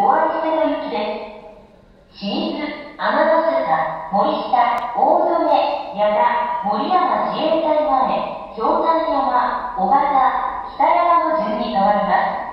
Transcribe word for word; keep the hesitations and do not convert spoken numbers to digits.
終わり瀬の行きです。清水、天の坂、森下、大曽根、矢田、森山自衛隊前、京丹山、小型、北山の順に変わります。